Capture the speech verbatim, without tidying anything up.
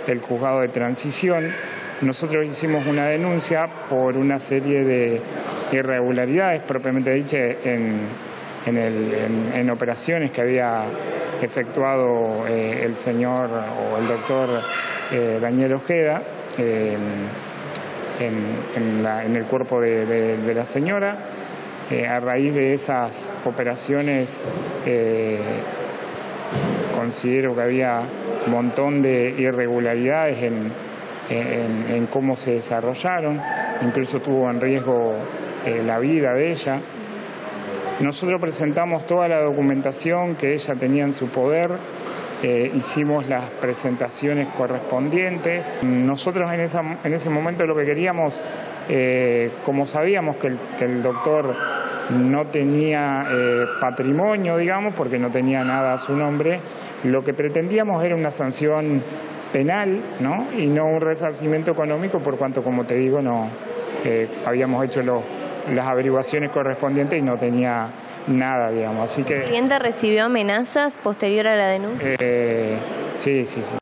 el juzgado de transición. Nosotros hicimos una denuncia por una serie de irregularidades, propiamente dicha, en, en, el, en, en operaciones que había efectuado eh, el señor o el doctor eh, Daniel Ojeda eh, en, en, la, en el cuerpo de, de, de la señora. Eh, a raíz de esas operaciones eh, considero que había un montón de irregularidades en, en, en cómo se desarrollaron, incluso tuvo en riesgo eh, la vida de ella. Nosotros presentamos toda la documentación que ella tenía en su poder, eh, hicimos las presentaciones correspondientes. Nosotros en, esa, en ese momento lo que queríamos, eh, como sabíamos que el, que el doctor no tenía eh, patrimonio, digamos, porque no tenía nada a su nombre, lo que pretendíamos era una sanción penal, ¿no? Y no un resarcimiento económico, por cuanto, como te digo, no eh, habíamos hecho los, las averiguaciones correspondientes y no tenía nada, digamos. Así que ¿El cliente recibió amenazas posterior a la denuncia? Eh, sí, sí, sí.